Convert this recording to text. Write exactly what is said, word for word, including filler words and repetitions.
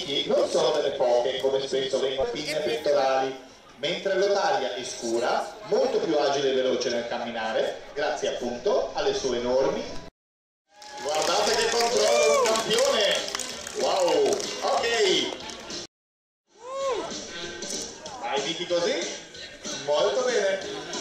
Vicky non sono delle poche, come spesso vengono pinne pettorali, mentre l'Otaria è scura, molto più agile e veloce nel camminare, grazie appunto alle sue enormi. Guardate che controllo, un campione! Wow, ok! Vai Vicky così, molto bene!